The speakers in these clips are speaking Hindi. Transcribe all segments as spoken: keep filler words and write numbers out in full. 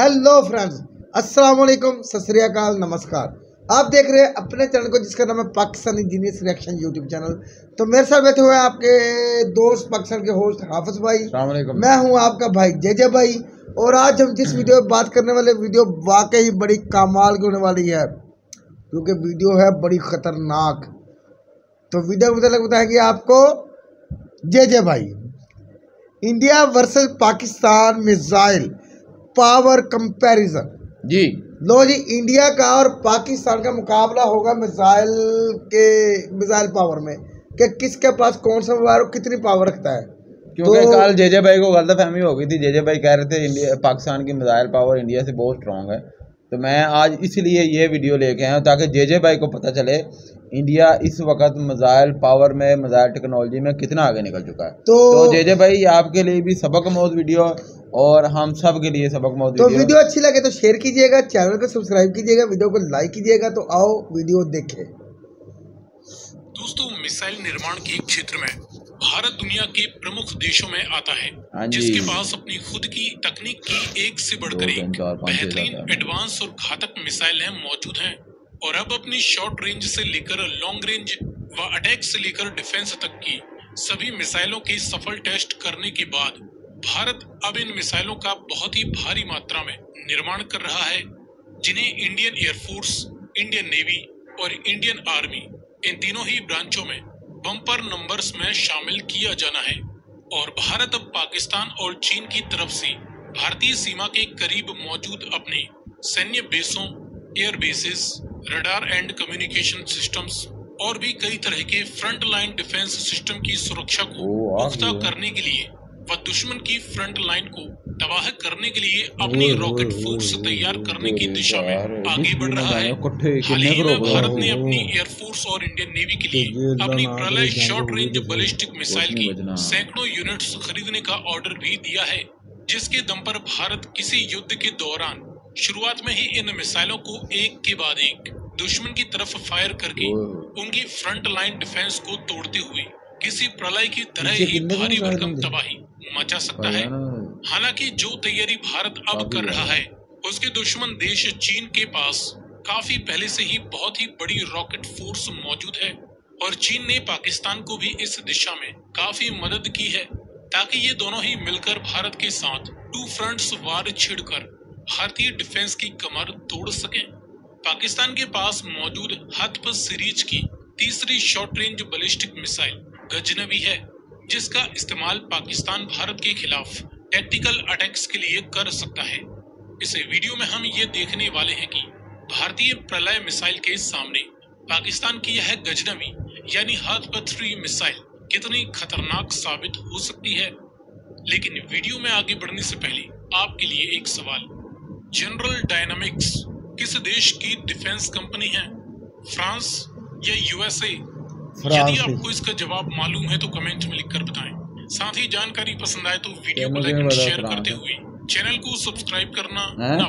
हेलो फ्रेंड्स, अस्सलाम वालेकुम, सत श्री अकाल, नमस्कार। आप देख रहे हैं अपने चैनल को जिसका नाम है Pakistani genius reaction YouTube channel. तो मेरे साथ बैठे हुए हैं आपके दोस्त पाकिस्तान के होस्ट हाफिज भाई, मैं हूं आपका भाई जेजे भाई। और आज हम जिस वीडियो में बात करने वाले वीडियो वाकई बड़ी कमाल की होने वाली है, क्योंकि वीडियो है बड़ी खतरनाक। तो वीडियो के मतलब बताएंगे आपको जेजे भाई। India versus Pakistan missile power comparison. जी लो जी, इंडिया का और पाकिस्तान का मुकाबला होगा मिसाइल के मिसाइल पावर में कि किसके पास कौन सा मोबाइल और कितनी पावर रखता है। क्योंकि तो कल जेजे भाई को गलतफहमी हो गई थी। जेजे भाई कह रहे थे इंडिया पाकिस्तान की मिसाइल पावर इंडिया से बहुत स्ट्रांग है। तो मैं आज इसलिए ये वीडियो लेके आया हूँ ताकि जेजे भाई को पता चले इंडिया इस वक्त मिसाइल पावर में, मिसाइल टेक्नोलॉजी में कितना आगे निकल चुका है। तो, तो जेजे भाई आपके लिए भी सबक मौज वीडियो और हम सब के लिए सबक मौज तो वीडियो अच्छी लगे तो शेयर कीजिएगा, चैनल को सब्सक्राइब कीजिएगा, वीडियो को लाइक कीजिएगा। तो आओ वीडियो देखें। दोस्तों, मिसाइल निर्माण के क्षेत्र में भारत दुनिया के प्रमुख देशों में आता है, जिसके पास अपनी खुद की तकनीक की एक से बढ़कर एक बेहतरीन एडवांस और घातक मिसाइलें मौजूद हैं। और अब अपनी शॉर्ट रेंज से लेकर लॉन्ग रेंज व अटैक से लेकर डिफेंस तक की सभी मिसाइलों के सफल टेस्ट करने के बाद भारत अब इन मिसाइलों का बहुत ही भारी मात्रा में निर्माण कर रहा है, जिन्हें इंडियन एयरफोर्स, इंडियन नेवी और इंडियन आर्मी, इन तीनों ही ब्रांचों में बम्पर नंबर्स में शामिल किया जाना है। और भारत अब पाकिस्तान और चीन की तरफ से भारतीय सीमा के करीब मौजूद अपने सैन्य बेसों, air bases, radar and communication systems और भी कई तरह के फ्रंट लाइन डिफेंस सिस्टम की सुरक्षा को पुख्ता करने के लिए व दुश्मन की फ्रंट लाइन को तबाह करने के लिए अपनी रॉकेट फोर्स तैयार करने की दिशा में आगे बढ़ रहा है। हाल ही में भारत ने अपनी एयरफोर्स और इंडियन नेवी के लिए अपनी प्रलय शॉर्ट रेंज बैलिस्टिक मिसाइल की सैकड़ों यूनिट्स खरीदने का ऑर्डर भी दिया है, जिसके दम पर भारत किसी युद्ध के दौरान शुरुआत में ही इन मिसाइलों को एक के बाद एक दुश्मन की तरफ फायर करके उनकी फ्रंट लाइन डिफेंस को तोड़ते हुए किसी प्रलय की तरह ही भारी भरकम तबाही मचा सकता है। हालांकि जो तैयारी भारत अब कर रहा है, उसके दुश्मन देश चीन के पास काफी पहले से ही बहुत ही बड़ी रॉकेट फोर्स मौजूद है। और चीन ने पाकिस्तान को भी इस दिशा में काफी मदद की है, ताकि ये दोनों ही मिलकर भारत के साथ टू फ्रंट्स वार छिड़कर भारतीय डिफेंस की कमर तोड़ सकें। पाकिस्तान के पास मौजूद हथप सीरीज की तीसरी short range ballistic missile Ghaznavi है, जिसका इस्तेमाल पाकिस्तान भारत के खिलाफ टैक्टिकल अटैक्स के लिए कर सकता है। इस वीडियो में हम ये देखने वाले हैं कि भारतीय प्रलय मिसाइल के सामने पाकिस्तान की यह गजनवी यानी हथप थ्री मिसाइल कितनी खतरनाक साबित हो सकती है। लेकिन वीडियो में आगे बढ़ने से पहले आपके लिए एक सवाल। जनरल डायनामिक्स किस देश की डिफेंस कंपनी है, फ्रांस या यूएसए? यदि आपको इसका जवाब मालूम है तो कमेंट में लिखकर बताएं। साथ ही जानकारी पसंद आए तो वीडियो को लाइक और शेयर करते हुए चैनल को सब्सक्राइब करना ना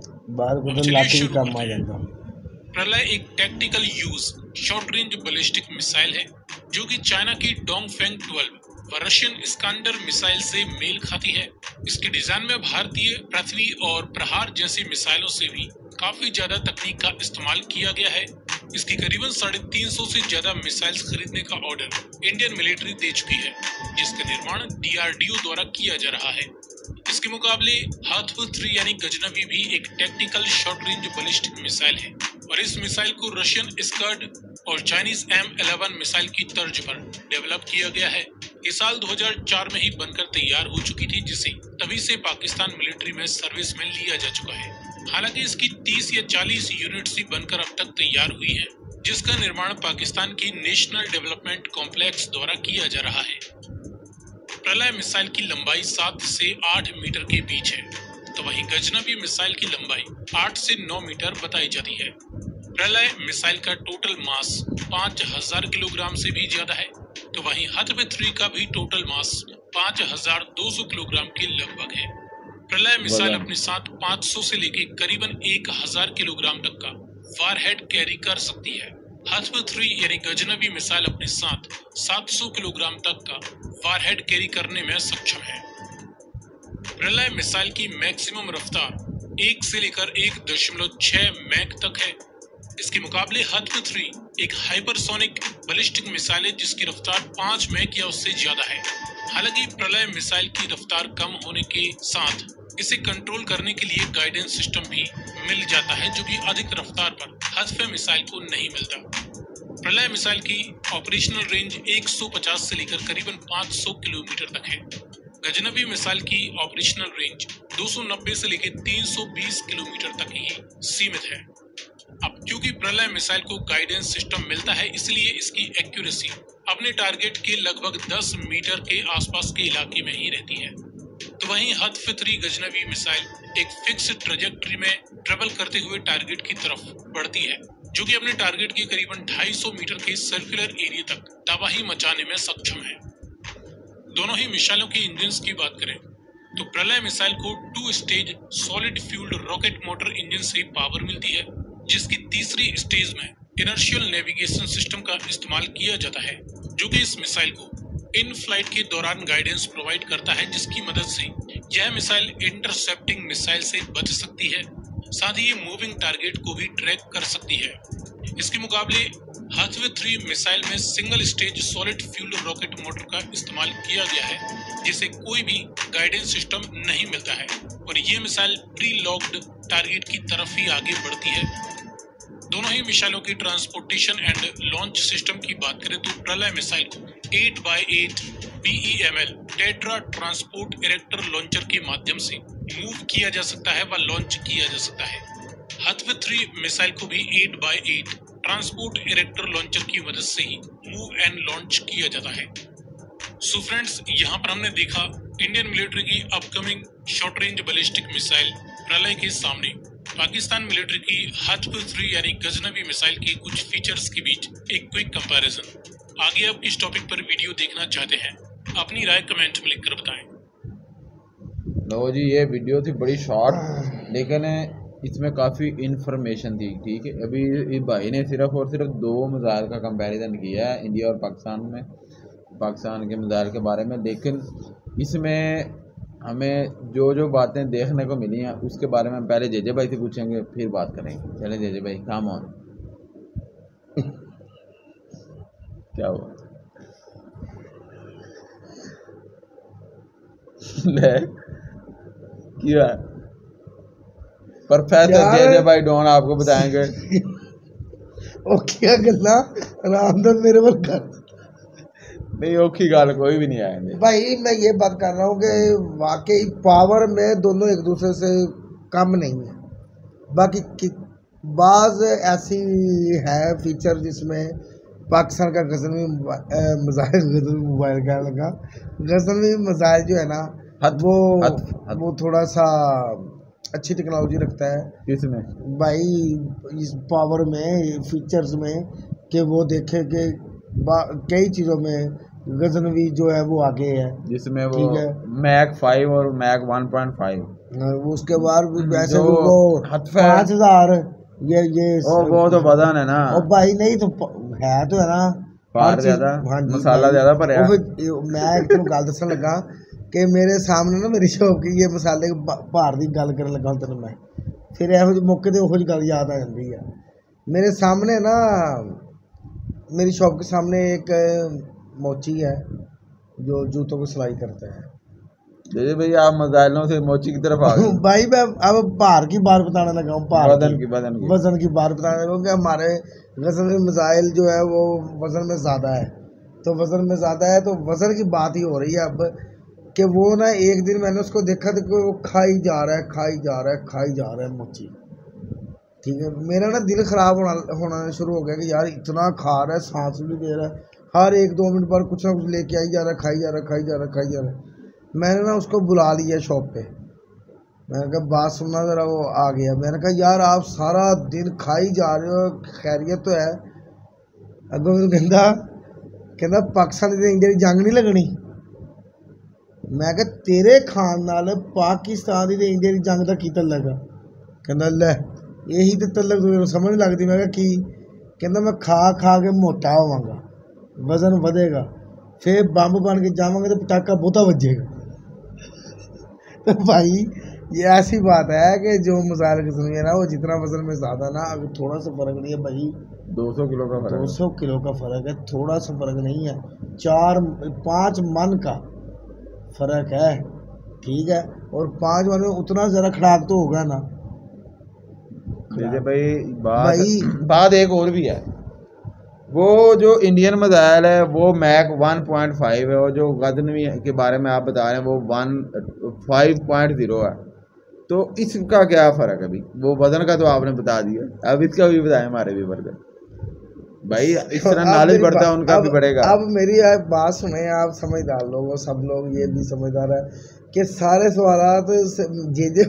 भूलें। चलिए शुरू करते हैं। प्रलय एक tactical use short range ballistic missile है, जो कि चाइना की डोंगफेंग ट्वेल्व व रशियन इस्कांडर मिसाइल से मेल खाती है। इसके डिजाइन में भारतीय पृथ्वी और प्रहार जैसी मिसाइलों से भी काफी ज्यादा तकनीक का इस्तेमाल किया गया है। इसकी करीबन साढ़े तीन सौ से ज्यादा मिसाइल्स खरीदने का ऑर्डर इंडियन मिलिट्री दे चुकी है, जिसका निर्माण डीआरडीओ द्वारा किया जा रहा है। इसके मुकाबले हथप थ्री यानी गजनवी भी एक tactical short range ballistic missile है, और इस मिसाइल को रशियन स्कर्ड और चाइनीज एम इलेवन मिसाइल की तर्ज पर डेवलप किया गया है। ये साल दो हज़ार चार में ही बनकर तैयार हो चुकी थी, जिसे तभी से पाकिस्तान मिलिट्री में सर्विस में लिया जा चुका है। हालांकि इसकी तीस या चालीस यूनिट्स ही बनकर अब तक तैयार हुई हैं, जिसका निर्माण पाकिस्तान की नेशनल डेवलपमेंट कॉम्प्लेक्स द्वारा किया जा रहा है। प्रलय मिसाइल की लंबाई सात से आठ मीटर के बीच है, तो वहीं गजनवी मिसाइल की लंबाई आठ से नौ मीटर बताई जाती है। प्रलय मिसाइल का टोटल मास पाँच हजार किलोग्राम से भी ज्यादा है, तो वहीं हथप थ्री का भी टोटल मास पाँच हजार दो सौ किलोग्राम के लगभग है। प्रलय मिसाइल अपने साथ पाँच सौ से लेकर करीबन एक हजार किलोग्राम तक का वारहेड कैरी कर सकती है। हथप थ्री यानी गजनवी मिसाइल अपने साथ सात सौ किलोग्राम तक का वारहेड कैरी करने में सक्षम है। प्रलय मिसाइल की मैक्सिमम रफ्तार एक से लेकर एक दशमलव छह मैक तक है। इसके मुकाबले हथर्व थ्री एक हाइपरसोनिक बैलिस्टिक मिसाइल है जिसकी रफ्तार पाँच मैक या उससे ज्यादा है। हालांकि प्रलय मिसाइल की रफ्तार कम होने के साथ इसे कंट्रोल करने के लिए गाइडेंस सिस्टम भी मिल जाता है, जो कि अधिक रफ्तार पर हथर्व मिसाइल को नहीं मिलता। प्रलय मिसाइल की ऑपरेशनल रेंज एक सौ पचास से लेकर करीबन पाँच सौ किलोमीटर तक है। गजनवी मिसाइल की ऑपरेशनल रेंज दो सौ नब्बे से लेकर तीन सौ बीस किलोमीटर तक ही सीमित है। अब क्योंकि प्रलय मिसाइल को गाइडेंस सिस्टम मिलता है, इसलिए इसकी एक्यूरेसी अपने टारगेट के लगभग दस मीटर के आसपास के इलाके में ही रहती है। तो वहीं हथर्व थ्री गजनवी मिसाइल एक फिक्स ट्रेजेक्टरी में ट्रेवल करते हुए टारगेट की तरफ बढ़ती है, जो कि अपने टारगेट के करीबन ढाई सौ मीटर के सर्कुलर एरिया तक तबाही मचाने में सक्षम है। दोनों ही मिसाइलों के इंजन की बात करें तो प्रलय मिसाइल को two stage solid fuelled rocket motor engine से पावर मिलती है, जिसकी तीसरी स्टेज में इनर्शियल नेविगेशन सिस्टम का इस्तेमाल किया जाता है, जो कि इस मिसाइल को इन फ्लाइट के दौरान गाइडेंस प्रोवाइड करता है, जिसकी मदद से यह मिसाइल इंटरसेप्टिंग मिसाइल से बच सकती है। साथ ही ये मूविंग टारगेट को भी ट्रैक कर सकती है। इसके मुकाबले हथर्व थ्री मिसाइल में single stage solid fuel rocket motor का इस्तेमाल किया गया है, जिसे कोई भी गाइडेंस सिस्टम नहीं मिलता है और ये मिसाइल प्री लॉक्ड टारगेट की तरफ ही आगे बढ़ती है। दोनों ही मिसाइलों की ट्रांसपोर्टेशन एंड लॉन्च सिस्टम की बात करें तो प्रलय मिसाइल को eight by eight B E M L Tatra transport erector launcher के माध्यम से मूव किया जा सकता है व लॉन्च किया जा सकता है। हथर्व थ्री मिसाइल को भी eight by eight transport erector launcher की मदद से ही मूव एंड लॉन्च किया जाता है। सो फ्रेंड्स, यहाँ पर हमने देखा इंडियन मिलिट्री की upcoming short range ballistic missile Pralay के सामने पाकिस्तान मिलिट्री की हथर्व थ्री यानी गजनवी मिसाइल के कुछ फीचर्स के बीच एक क्विक कंपैरिजन। आगे आप किस टॉपिक पर वीडियो देखना चाहते हैं, अपनी राय कमेंट में लिखकर बताएं। लो जी, ये वीडियो थी बड़ी शॉर्ट, लेकिन इसमें काफ़ी इन्फॉर्मेशन थी। ठीक है, अभी इस भाई ने सिर्फ और सिर्फ दो मिसाइल का कंपैरिजन किया है, इंडिया और पाकिस्तान में, पाकिस्तान के मिसाइल के बारे में। लेकिन इसमें हमें जो जो बातें देखने को मिली हैं उसके बारे में हम पहले जेजे भाई से पूछेंगे, फिर बात करेंगे। चले जेजे भाई, काम ऑन। क्या हुआ? क्या प्रोफेसर जेजे भाई डॉन आपको बताएंगे। ओ क्या गल्ला रामदन मेरे पर कर नहीं, औखी गाल कोई भी नहीं आएंगे भाई। मैं ये बात कर रहा हूँ कि वाकई पावर में दोनों एक दूसरे से कम नहीं है। बाकी बाज ऐसी है फीचर जिसमें पाकिस्तान का गजनवी मिसाइल गजनवी मोबाइल का लगा गजनवी मिसाइल जो है ना वो हद, हद। वो थोड़ा सा अच्छी टेक्नोलॉजी रखता है। किसमें भाई? इस पावर में, फीचर्स में, कि वो देखे कि कई चीज़ों में गजनवी जो है वो आगे है, जिसमें वो मैक फाइव और मैक वन पॉइंट फाइव, उसके बाद वैसे भी वो पाँच हजार ये ये ओ, वो तो बदन है ना। और भाई नहीं तो है तो है ना, पार ज्यादा मसाला ज्यादा पर है। मैं एक तो गल दसन लगा कि मेरे सामने ना मेरी शॉप की ये मसाले भार की गल कर लगा तेन मैं, फिर यहो ਜਿਹੇ मौके तो वही गल याद आ जाती है। मेरे सामने ना, मेरी शॉप के सामने एक मोची है जो जूतों को सिलाई करता है। जैसे भाई आप मिसाइलों से मोची की तरफ आ गए। भाई मैं अब भार की बात बताने लगा हूँ, भार वजन की वजन की वजन की बात बताने लगा हूँ कि हमारे गजन में मिसाइल जो है वो वजन में ज़्यादा है। तो वजन में ज़्यादा है तो वजन की बात ही हो रही है अब कि वो ना एक दिन मैंने उसको देखा तो वो खाई जा रहा है खाई जा रहा है खाई जा रहा है मोची। ठीक है, मेरा ना दिल ख़राब होना होना शुरू हो गया कि यार इतना खा रहा है, सांस भी दे रहा है, हर एक दो मिनट पर कुछ ना कुछ लेके आई जा रहा है, खाई जा रहा है खाई जा रहा है खाई जा रहा है। मैंने ना उसको बुला लिया शॉप पे, मैंने कहा बात सुनना ज़रा। वो आ गया। मैंने कहा यार आप सारा दिन खाई जा रहे हो, खैरियत तो है? अगों कहता कहता पाकिस्तान की इंडिया की जंग नहीं लगनी। मैं कहा तेरे खान नाल पाकिस्तान की इंडिया की जंग का की तल्लक है? कहता लै यही तो तल्लक तो समझ नहीं लगती। मैं कहा की? कहता मैं खा खा के मोटा होवांगा, वजन बढ़ेगा, फिर बंब बन के जावांगे तो पटाखा बहुता बजेगा। तो भाई ये ऐसी बात है कि जो मिसाइल की सुनिए ना वो जितना वजन में ज़्यादा ना, अगर थोड़ा सा फ़र्क नहीं है भाई, दो सौ किलो का दो सौ किलो का फ़र्क है, थोड़ा सा फ़र्क नहीं है, चार पाँच मन का फ़र्क है, ठीक है। और पाँच मन में उतना ज़रा खड़ाक तो होगा ना भाई। बात भाई बात एक और भी है, वो जो इंडियन मिसाइल है वो मैक वन पॉइंट फाइव है, और जो गजनवी के बारे में आप बता रहे हैं वो वन फाइव पॉइंट ज़ीरो है। तो इसका क्या फ़र्क है अभी? वो वजन का तो आपने बता दिया, अब इसका भी बताएं हमारे भी वर्ग भाई, इस तरह नॉलेज बढ़ता है उनका अब, भी बढ़ेगा। अब मेरी आप बात सुने, आप समझदार लोग हो, सब लोग ये भी समझदार है कि सारे सवाल जे जे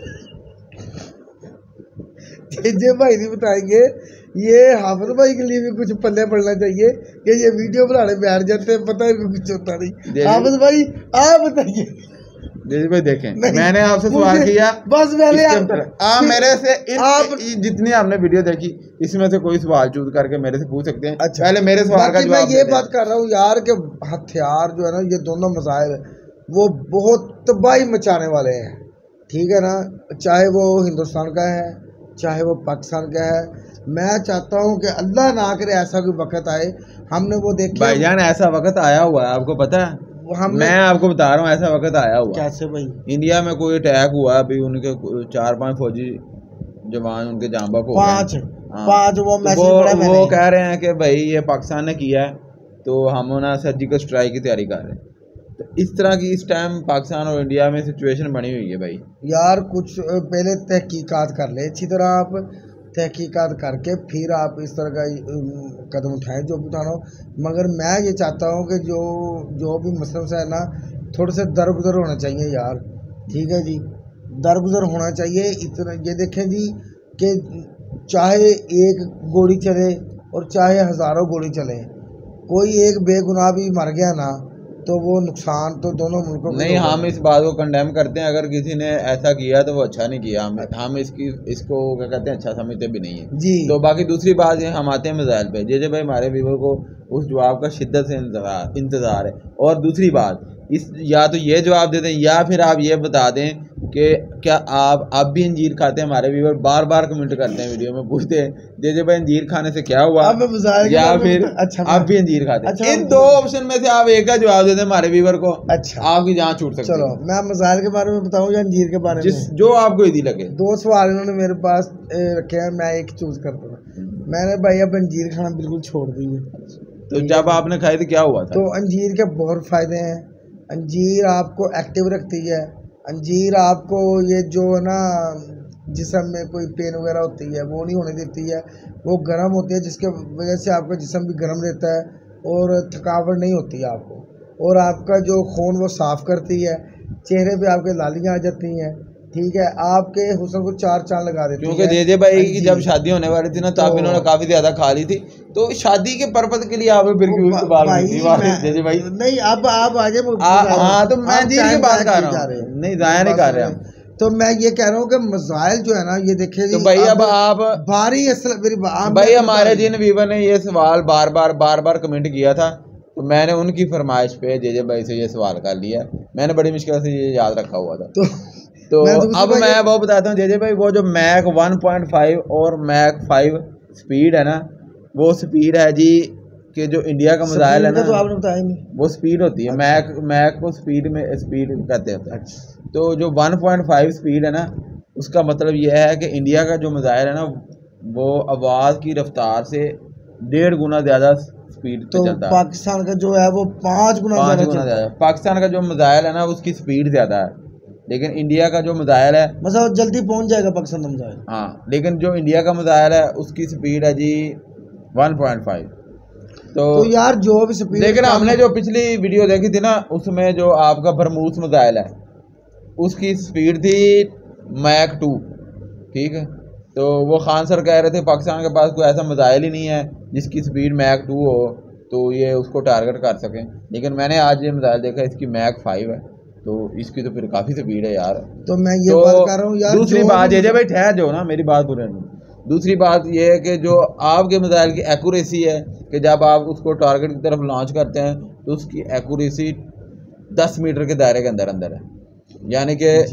जे जे भाई नहीं बताएंगे, ये हाफिज भाई के लिए भी कुछ पल्ले पड़ना चाहिए कि ये वीडियो बनाने बैठ जाते हैं, पता है कुछ होता नहीं। हाफिज भाई आप बताइए। जैसे भाई देखें, मैंने आपसे सवाल किया, बस मैंने आप मेरे से इन, आप जितनी आपने वीडियो देखी इसमें से कोई सवाल चूज करके मेरे से पूछ सकते हैं। अच्छा, पहले मेरे सवाल का जवाब मैं ये बात कर रहा हूँ यार कि हथियार जो है ना, ये दोनों मिसाइल वो बहुत तबाही मचाने वाले हैं, ठीक है ना, चाहे वो हिंदुस्तान का है चाहे वो पाकिस्तान का है। मैं चाहता हूँ कि अल्लाह ना करे ऐसा कोई वक्त आए, हमने वो देखा भाईजान, ऐसा वक्त आया हुआ है, आपको पता है? मैं आपको बता रहा हूँ ऐसा वक्त आया हुआ। कैसे भाई? इंडिया में कोई अटैक हुआ अभी, उनके चार पांच फौजी जवान उनके जांबा को पांच पांच वो तो वो, वो कह रहे हैं कि भाई ये पाकिस्तान ने किया है तो हम ना सर्जिकल स्ट्राइक की तैयारी कर रहे हैं। तो इस तरह की इस टाइम पाकिस्तान और इंडिया में सिचुएशन बनी हुई है भाई। यार कुछ पहले तहकीकात कर ले अच्छी तरह, आप तहकीकात करके फिर आप इस तरह का कदम उठाएं जो भी उठाना हो। मगर मैं ये चाहता हूँ कि जो जो भी मसलों से है ना, थोड़े से दरगुजर होना चाहिए यार, ठीक है जी, दरगुजर होना चाहिए। इतना ये देखें जी कि चाहे एक गोली चले और चाहे हज़ारों गोली चले, कोई एक बेगुनाह भी मर गया ना तो वो नुकसान तो दोनों मुल्कों को नहीं। हम इस बात को कंडेम करते हैं, अगर किसी ने ऐसा किया तो वो अच्छा नहीं किया, हम हम इसकी इसको क्या कहते हैं अच्छा समझते भी नहीं है जी। तो बाकी दूसरी बात है, हम आते हैं मिसाइल पे। जैसे भाई हमारे व्यूअर को उस जवाब का शिद्दत से इंतजार इंतज़ार है। और दूसरी बात, इस या तो ये जवाब दे दें या फिर आप ये बता दें कि क्या आप आप भी अंजीर खाते हैं? हमारे व्यूअर बार बार कमेंट करते हैं, वीडियो में पूछते हैं जैसे भाई अंजीर खाने से क्या हुआ, या फिर अच्छा आप भी अंजीर खाते हैं। अच्छा, इन दो ऑप्शन में से आप एक का जवाब दे दें हमारे व्यूअर को, अच्छा आपकी जहाँ छूट सकती है। चलो मैं मिसाइल के बारे में बताऊँ या अंजीर के बारे जिस में? जो आपको इजी लगे। दो सवाल इन्होंने मेरे पास रखे हैं, मैं एक चूज करता हूँ। मैंने भाई अब अंजीर खाना बिल्कुल छोड़ दी है। तो जब आपने खाई तो क्या हुआ था? तो अंजीर के बहुत फ़ायदे हैं। अंजीर आपको एक्टिव रखती है, अंजीर आपको ये जो है ना जिस्म में कोई पेन वगैरह होती है वो नहीं होने देती है, वो गर्म होती है जिसके वजह से आपका जिस्म भी गर्म रहता है और थकावट नहीं होती है आपको, और आपका जो खून वो साफ़ करती है, चेहरे पे आपके लालियाँ आ जाती हैं, ठीक है, आपके हुस्न को चार चांद लगा देती है। क्योंकि जेजे भाई की जब शादी होने वाली थी ना तब इन्होंने काफी ज्यादा खा ली थी, तो शादी के पर्पज के लिए आपने फिर क्यों इस्तेमाल की थी जेजे भाई? नहीं अब आप आगे हाँ, तो मैं जी की बात कर रहा हूँ, नहीं जाया नहीं कर रहे हम। तो मैं ये कह रहा हूँ कि मिसाइल जो है ना, ये देखिए तो भाई अब आप भारी असल मेरी भाई हमारे जिन व्यूवर ने ये सवाल बार बार बार बार कमेंट किया था, तो मैंने उनकी फरमाइश पे जेजे भाई से ये सवाल कर लिया। मैंने बड़ी मुश्किल से ये याद रखा हुआ था। तो तो अब मैं वो बताता हूँ जेजे भाई, वो जो मैक वन पॉइंट फाइव और मैक फाइव स्पीड है ना, वो स्पीड है जी कि जो इंडिया का मिसाइल है ना, तो आपने बताया नहीं, वो स्पीड होती है। मैक मैक को स्पीड में स्पीड कहते हैं। तो जो वन पॉइंट फाइव स्पीड है ना, उसका मतलब ये है कि इंडिया का जो मिसाइल है ना वो आवाज़ की रफ्तार से डेढ़ गुना ज़्यादा स्पीड पे चलता है। पाकिस्तान का जो है वो पाँच गुना पाँच गुना ज़्यादा। पाकिस्तान का जो मिसाइल है ना उसकी स्पीड ज़्यादा है, लेकिन इंडिया का जो मिसाइल है मतलब जल्दी पहुंच जाएगा पाकिस्तान का मिसाइल। हाँ, लेकिन जो इंडिया का मिसाइल है उसकी स्पीड है जी वन पॉइंट फाइव। तो, तो यार जो भी स्पीड, लेकिन हमने जो पिछली वीडियो देखी थी ना उसमें जो आपका बरमूस मिसाइल है उसकी स्पीड थी मैक टू, ठीक है। तो वो खान सर कह रहे थे पाकिस्तान के पास कोई ऐसा मिसाइल ही नहीं है जिसकी स्पीड मैक टू हो तो ये उसको टारगेट कर सकें, लेकिन मैंने आज ये मिसाइल देखा इसकी मैक फाइव है, तो इसकी तो फिर काफ़ी स्पीड है यार। तो मैं ये तो बात कर रहा हूँ यार, दूसरी बात ये भाई ठहर जो ना मेरी बात पूरे नहीं। दूसरी बात ये है कि जो आपके मिसाइल की एक्यूरेसी है कि जब आप उसको टारगेट की तरफ लॉन्च करते हैं तो उसकी एक्यूरेसी दस मीटर के दायरे के अंदर अंदर है, यानी कि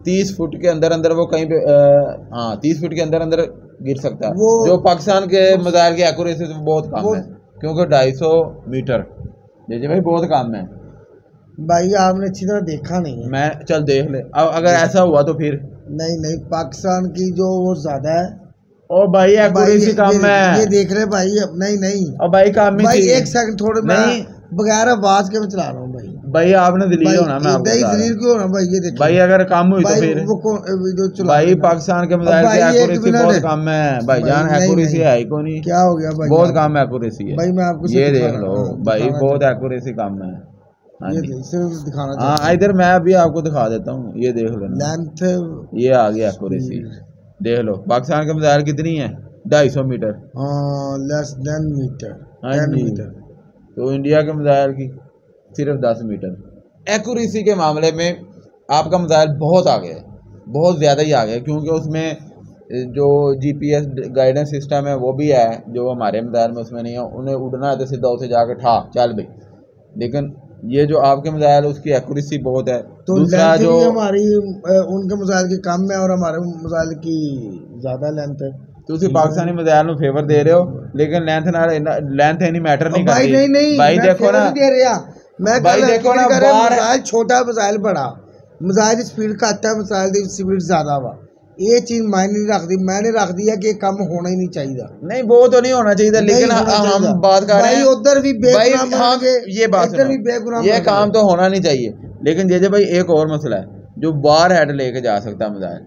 तीस फुट के अंदर अंदर वो कहीं पे हाँ तीस फुट के अंदर अंदर गिर सकता है, जो पाकिस्तान के मिसाइल की एक्यूरेसी से बहुत कम है, क्योंकि ढाई सौ मीटर जैसे भाई बहुत कम है। भाई आपने अच्छी तरह देखा नहीं है। मैं चल देख ले, अब अगर ऐसा हुआ तो फिर नहीं नहीं पाकिस्तान की जो वो ज्यादा है। ओ भाई एक्यूरेसी कम है, ये देख रहे भाई। नहीं नहीं और भाई काम भाई एक सेकंड थोड़े नहीं बगैर आवाज के मैं चला रहा हूँ भाई। भाई आपने दिलील होना, मैं आपको बता दिलील क्यों होना भाई। ये देखिए भाई अगर कम हुई तो फिर वीडियो चला भाई पाकिस्तान के मिसाइल की एक्यूरेसी बहुत कम है भाई जान, एक्यूरेसी है ही को नहीं। क्या हो गया भाई, बहुत कम एक्यूरेसी है भाई। मैं आपको ये देख लो भाई, बहुत एक्यूरेसी कम है। ये दिखाना हाँ इधर मैं अभी आपको दिखा देता हूँ, ये देख लो लेंथ, ये आ गया एक्यूरेसी देख लो। पाकिस्तान के मिसाइल कितनी है, ढाई सौ मीटर, लेस देन मीटर। हाँ मीटर तो इंडिया के मिसाइल की सिर्फ दस मीटर। एक्यूरेसी के मामले में आपका मिसाइल बहुत आगे है, बहुत ज़्यादा ही आगे है, क्योंकि उसमें जो जीपीएस गाइडेंस सिस्टम है वो भी है, जो हमारे मिसाइल में उसमें नहीं है। उन्हें उड़ना है तो सीधा उसे जाके ठा चल भाई, लेकिन ये जो आपके मिसाइल है उसकी एक्यूरेसी बहुत है। तो दूसरा जो हमारी उनके मिसाइल की कम है और हमारे मिसाइल की ज़्यादा लेंथ है। तो पाकिस्तानी मिसाइल में फेवर दे रहे हो, लेकिन लेंथ ना लेंथ नहीं मैटर नहीं करती। नहीं नहीं भाई देखो ना, दे रहा मैं भाई देखो ना, मिसाइल छोटा मिसाइल बड़ा, मिसाइल की स्पीड घट है, मिसाइल की स्पीड ज्यादा हुआ। ये चीज मायने नहीं रखती। मैंने रख दिया कि कम होना ही नहीं चाहिए। नहीं वो तो नहीं होना चाहिए, लेकिन हम बात कर रहे हैं उधर भी बेगुनाह, ये बात भी बेगुनाह, ये काम तो होना नहीं चाहिए। लेकिन जैसे भाई एक और मसला है, जो बार हेड लेके जा सकता मिसाइल,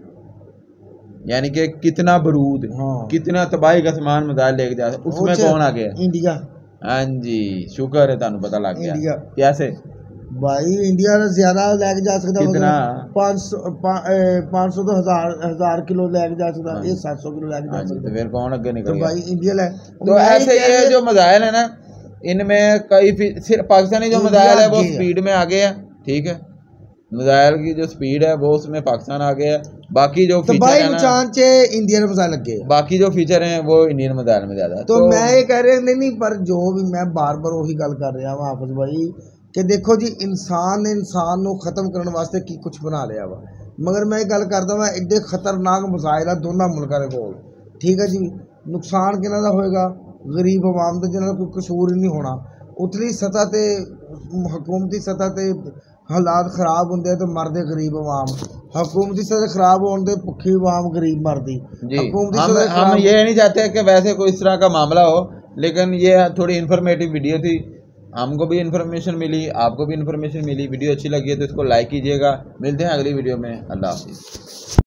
यानी कि कितना बरूद, हाँ। कितना तबाही का सामान मिसाइल लेके जा सकता, उसमें कौन आ गया? इंडिया। हाँ जी शुक्र है तानू पता लग गया। इंडिया कैसे भाई इंडिया ज्यादा लेके जा सकता, कितना पाँच सौ पाँच सौ तो हजार हजार किलो लेके जा सकता, ये सात सौ किलो लेके जा सकता। तो फिर कौन आगे निकल गया? भाई इंडिया ले। तो ऐसे ये जो मिसाइल है ना, इनमें कई सिर्फ पाकिस्तानी जो मिसाइल है वो स्पीड में आगे है, ठीक है, मिसाइल की जो स्पीड है वो उसमें पाकिस्तान आ गया है। बाकी जो तो फीचर है ना, इंडियन मिसाइल लग गए, बाकी जो फीचर हैं वो इंडियन मिसाइल में ज्यादा है। तो, तो मैं ये कह रहा नहीं नहीं पर जो भी मैं बार बार वही गल कर रहा हूँ हाफिज भाई कि देखो जी इंसान ने इंसान को खत्म करने वास्ते की कुछ बना लिया वा, मगर मैं गल करता मैं एडे खतरनाक मिसाइल है दोनों मुल्कों के कोल, ठीक है जी। नुकसान किना दा होएगा? गरीब अवाम का, जिन्होंने कोई कसूर ही नहीं होना। उतली सतह ते हुकूमती सतह ते हालात खराब होंगे तो मरदे गरीब अवाम, हुकूमती सतह खराब होने भुखी अवाम गरीब मरदी। हम, हम ये नहीं चाहते कि वैसे कोई इस तरह का मामला हो, लेकिन ये थोड़ी इन्फॉर्मेटिव वीडियो थी, हमको भी इन्फॉर्मेशन मिली, आपको भी इन्फॉर्मेशन मिली। वीडियो अच्छी लगी है तो इसको लाइक कीजिएगा। मिलते हैं अगली वीडियो में, अल्लाह हाफिज़।